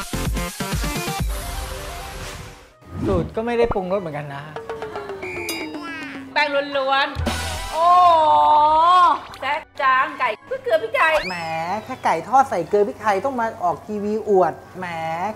สูตรก็ไม่ได้ปรุงรสเหมือนกันนะแป้งล้วนๆโอ้แซ่บจางไก่เกลือพริกไทยแหมแค่ไก่ทอดใส่เกลือพริกไทยต้องมาออกทีวีอวดแหม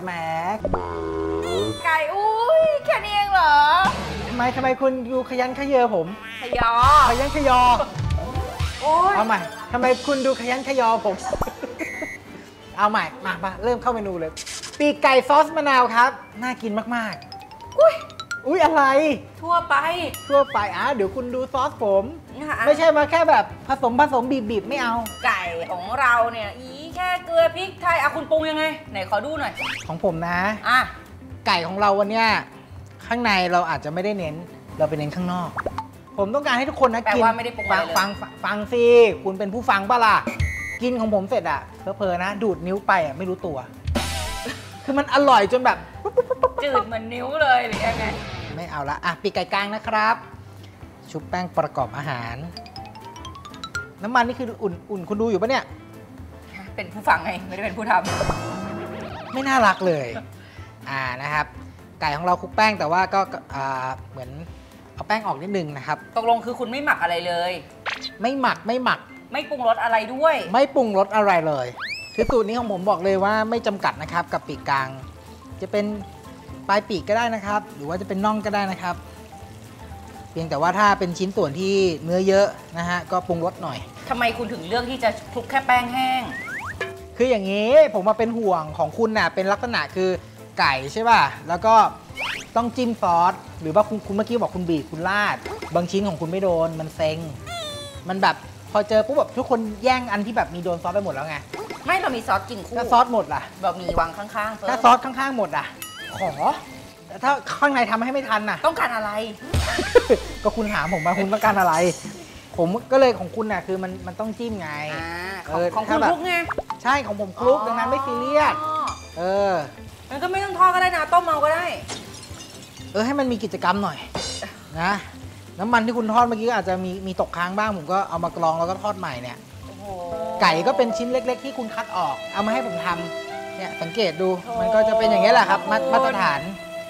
ไก่อุ้ยแค่นี้เองเหรอทำไมคุณดูขยันขยอผมขยอโอ้ยเอาใหม่ทำไมคุณดูขยันขยอผม เอาใหม่มาเริ่มเข้าเมนูเลยปีกไก่ซอสมะนาวครับน่ากินมากๆอุ้ยอะไรทั่วไปเดี๋ยวคุณดูซอสผมไม่ใช่มาแค่แบบผสมบีบไม่เอาไก่ของเราเนี่ยแค่เกลือพริกไทยคุณปรุงยังไงไหนขอดูหน่อยของผมนะไก่ของเราวันเนี้ยข้างในเราอาจจะไม่ได้เน้นเราไปเน้นข้างนอกผมต้องการให้ทุกคนนะกินไม่ได้ปรุงอะไรเลยฟังสิคุณเป็นผู้ฟังป่ะล่ะกินของผมเสร็จเพอนะดูดนิ้วไปไม่รู้ตัวคือมันอร่อยจนแบบจืดเหมือนนิ้วเลยหรือยังไงไม่เอาละปีกไก่กลางนะครับชุบแป้งประกอบอาหารน้ำมันนี่คืออุ่นคุณดูอยู่ปะเนี่ยเป็นผู้ฟังไงไม่ได้เป็นผู้ทำไม่น่ารักเลยนะครับไก่ของเราคลุกแป้งแต่ว่าก็เหมือนเอาแป้งออกนิดนึงนะครับตกลงคือคุณไม่หมักอะไรเลยไม่หมักไม่ปรุงรสอะไรด้วยไม่ปรุงรสอะไรเลยคือสูตรนี้ของผมบอกเลยว่าไม่จำกัดนะครับกับปีกกลางจะเป็นปลายปีกก็ได้นะครับหรือว่าจะเป็นน่องก็ได้นะครับเพียงแต่ว่าถ้าเป็นชิ้นส่วนที่เนื้อเยอะนะฮะก็ปรุงรสหน่อยทำไมคุณถึงเลือกที่จะคลุกแค่แป้งแห้งคืออย่างนี้ผมมาเป็นห่วงของคุณน่ะเป็นลักษณะคือไก่ใช่ป่ะแล้วก็ต้องจิ้มซอสหรือว่าคุณเมื่อกี้บอกคุณบีบคุณราดบางชิ้นของคุณไม่โดนมันเซ็งมันแบบพอเจอปุ๊บแบบทุกคนแย่งอันที่แบบมีโดนซอสไปหมดแล้วไงไม่เรามีซอสกินคู่ถ้าซอสหมดล่ะแบบมีวางข้างๆถ้าซอสข้างๆหมดขอถ้าข้างในทำให้ไม่ทันต้องการอะไรก็คุณถามผมมาคุณต้องการอะไรผมก็เลยของคุณน่ะคือมันต้องจิ้มไงของคุณคลุกไงใช่ของผมคลุกดังนั้นไม่ซีเรียสมันก็ไม่ต้องทอดก็ได้นะต้มเอาก็ได้ให้มันมีกิจกรรมหน่อยนะน้ำมันที่คุณทอดเมื่อกี้อาจจะมีตกค้างบ้างผมก็เอามากรองแล้วก็ทอดใหม่เนี่ยไก่ก็เป็นชิ้นเล็กๆที่คุณคัดออกเอามาให้ผมทำเนี่ยสังเกตดูมันก็จะเป็นอย่างนี้แหละครับมาตรฐาน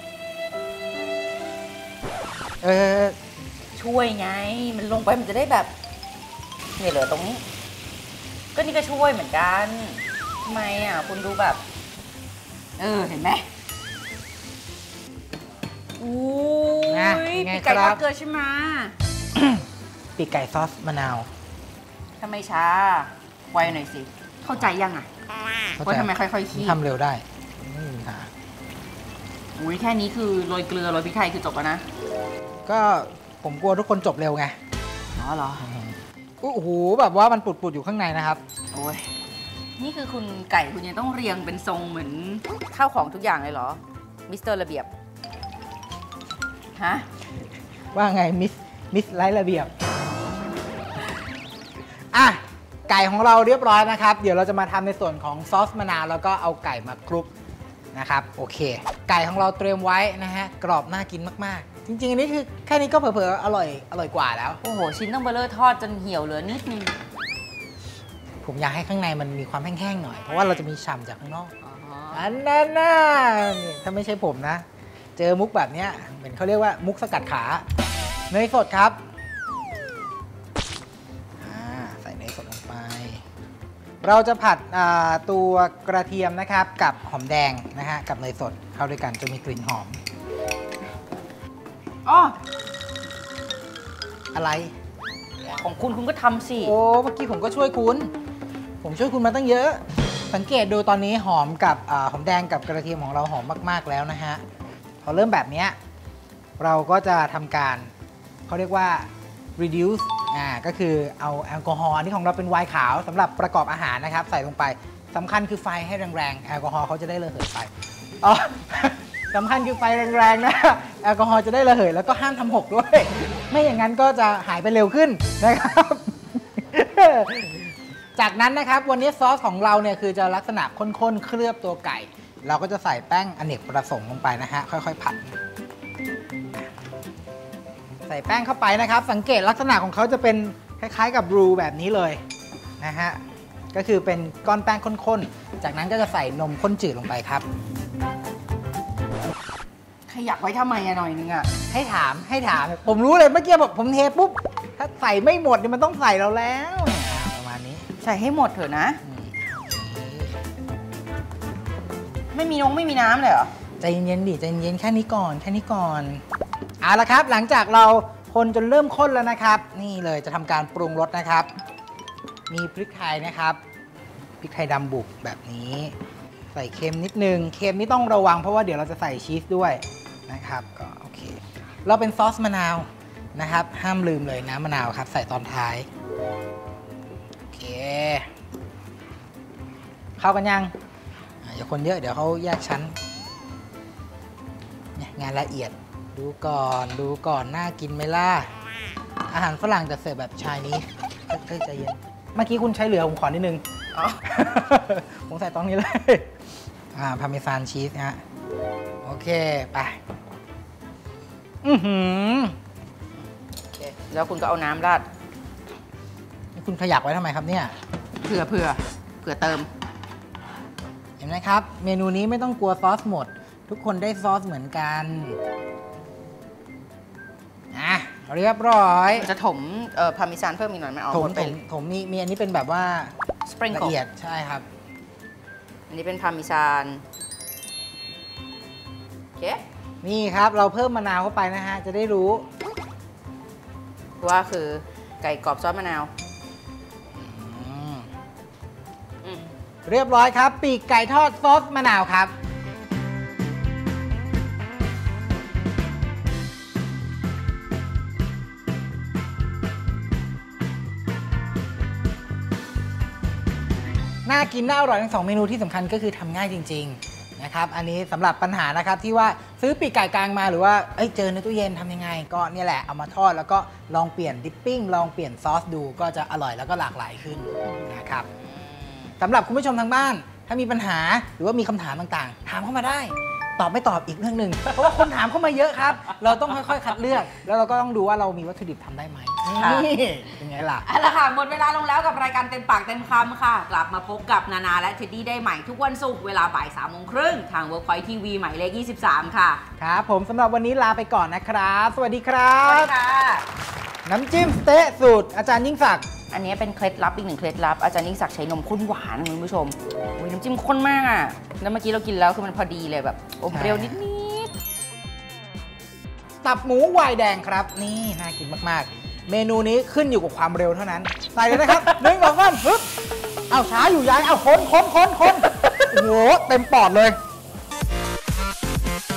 ช่วยไงมันลงไปมันจะได้แบบเนี่ยเหลือตรงนี้ก็นี่ก็ช่วยเหมือนกันทำไมคุณดูแบบเห็นไหมปีกไก่ทอดเกลือใช่ไหมปีกไก่ซอสมะนาวทำไมช้าไวหน่อยสิเข้าใจยังว่าทำไมค่อยๆขี้ทำเร็วได้แค่นี้คือโรยเกลือโรยพริกไทยคือจบแล้วนะก็ผมกลัวทุกคนจบเร็วไงเหรอโอ้โหแบบว่ามันปุดๆอยู่ข้างในนะครับโอ้ยนี่คือคุณไก่คุณยังต้องเรียงเป็นทรงเหมือนข้าวของทุกอย่างเลยเหรอมิสเตอร์ระเบียบว่าไงมิสไร้ระเบียบไก่ของเราเรียบร้อยนะครับเดี๋ยวเราจะมาทำในส่วนของซอสมะนาวแล้วก็เอาไก่มาคลุกนะครับโอเคไก่ของเราเตรียมไว้นะฮะกรอบน่ากินมากๆจริงๆอันนี้คือแค่นี้ก็เผลอๆอร่อยกว่าแล้วโอ้โหชิ้นต้องเบลเลอร์ทอดจนเหี่ยวเหลือนิดนึงผมอยากให้ข้างในมันมีความแห้งๆหน่อยเพราะว่าเราจะมีฉ่ำจากข้างนอกอันนั้นน่ะถ้าไม่ใช่ผมนะเจอมุกแบบนี้เหมือนเขาเรียกว่ามุกสกัดขาเนยสดครับใส่เนยสดลงไปเราจะผัดตัวกระเทียมนะครับกับหอมแดงนะฮะกับเนยสดเข้าด้วยกันจะมีกลิ่นหอมอะไรของคุณก็ทำสิโอ้เมื่อกี้ผมก็ช่วยผมช่วยคุณมาตั้งเยอะสังเกตดูตอนนี้หอมกับหอมแดงกับกระเทียมของเราหอมมากๆแล้วนะฮะพอเริ่มแบบนี้เราก็จะทำการเขาเรียกว่า reduce ก็คือเอาแอลกอฮอล์นี่ของเราเป็นไวน์ขาวสำหรับประกอบอาหารนะครับใส่ลงไปสำคัญคือไฟให้แรงๆแอลกอฮอล์เขาจะได้ระเหยไปสำคัญคือไฟแรงๆนะแอลกอฮอล์จะได้ระเหยแล้วก็ห้ามทำหกด้วยไม่อย่างนั้นก็จะหายไปเร็วขึ้นนะครับ จากนั้นนะครับวันนี้ซอสของเราเนี่ยคือจะลักษณะข้นๆเคลือบตัวไก่เราก็จะใส่แป้งอเนกประสงค์ลงไปนะฮะค่อยๆผัดใส่แป้งเข้าไปนะครับสังเกตลักษณะของเขาจะเป็นคล้ายๆกับรูแบบนี้เลยนะฮะก็คือเป็นก้อนแป้งข้นๆจากนั้นก็จะใส่นมข้นจืดลงไปครับขยักไว้ทำไมอะหน่อยนึงอะให้ถามผมรู้เลยเมื่อกี้บอกผมเทปุ๊บถ้าใส่ไม่หมดเนี่ยมันต้องใส่เราแล้วเนี่ยประมาณนี้ใส่ให้หมดเถอะนะ ไม่มีน้ำเลยเหรอใจเย็นๆดิใจเย็นๆแค่นี้ก่อนเอาละครับหลังจากเราคนจนเริ่มข้นแล้วนะครับ นี่เลยจะทำการปรุงรสนะครับ มีพริกไทยนะครับพริกไทยดำบุกแบบนี้ ใส่เค็มนิดนึงเค็มนี่ต้องระวังเพราะว่าเดี๋ยวเราจะใส่ชีสด้วยนะครับก็โอเคเราเป็นซอสมะนาวนะครับห้ามลืมเลยน้ำมะนาวครับใส่ตอนท้ายโอเคเข้ากันยังอย่าคนเยอะเดี๋ยวเขาแยกชั้นเนี่ยงานละเอียดดูก่อนน่ากินไหมล่ะอาหารฝรั่งจะเสิร์ฟแบบชายนี้ใจเย็นเมื่อกี้คุณใช้เหลือผมขอนิดนึง ผมใส่ตรงนี้เลยพาร์เมซานชีสนะฮะโอเคไปโอเคแล้วคุณก็เอาน้ำราดคุณขยักไว้ทำไมครับเนี่ยเผื่อเติมเห็นไหมครับเมนูนี้ไม่ต้องกลัวซอสหมดทุกคนได้ซอสเหมือนกันเรียบร้อยจะถมพาร์เมซานเพิ่มอีกหน่อยไหมเอาถมมีอันนี้เป็นแบบว่าละเอียดใช่ครับอันนี้เป็นพาร์เมซานโอเคนี่ครับเราเพิ่มมะนาวเข้าไปนะฮะจะได้รู้ว่าคือไก่กรอบซอสมะนาวเรียบร้อยครับปีกไก่ทอดซอสมะนาวครับน่ากินน่าอร่อยทั้ง2เมนูที่สำคัญก็คือทำง่ายจริงๆนะครับอันนี้สำหรับปัญหานะครับที่ว่าซื้อปีกไก่กลางมาหรือว่าเจอในตู้เย็นทำยังไงก็เนี่ยแหละเอามาทอดแล้วก็ลองเปลี่ยนดิปปิ้งลองเปลี่ยนซอสดูก็จะอร่อยแล้วก็หลากหลายขึ้นนะครับสำหรับคุณผู้ชมทางบ้านถ้ามีปัญหาหรือว่ามีคำถามต่างๆถามเข้ามาได้ตอบไม่ตอบอีกเรื่องหนึ่งเพราะว่าคนถามเข้ามาเยอะครับเราต้องค่อยๆคัดเลือกแล้วเราก็ต้องดูว่าเรามีวัตถุดิบทำได้ไหมนี่เป็นไงล่ะเอาละค่ะหมดเวลาลงแล้วกับรายการเต็มปากเต็มคำค่ะกลับมาพบกับนานาและเท็ดดี้ได้ใหม่ทุกวันศุกร์เวลาบ่าย 3:30 ทาง Workpoint TV หมายเลข 23 ค่ะครับผมสำหรับวันนี้ลาไปก่อนนะครับสวัสดีครับสวัสดีค่ะน้ำจิ้มสเต๊ะสูตรอาจารย์ยิ่งศักดิ์อันนี้เป็นเคล็ดลับอีกหนึ่งเคล็ดลับอาจารย์ยิ่งศักดิ์ใช้นมข้นหวานคุณผู้ชมน้ำจิ้มข้นมากอ่ะแล้วเมื่อกี้เรากินแล้วคือมันพอดีเลยแบบอมเปรี้ยวนิดตับหมูวายแดงครับนี่น่ากินมากๆเมนูนี้ขึ้นอยู่กับความเร็วเท่านั้นใส่เลยนะครับ1 2 3ปึ๊บเอาช้าอยู่ยายเอาคนโอ้โหเต็มปอดเลย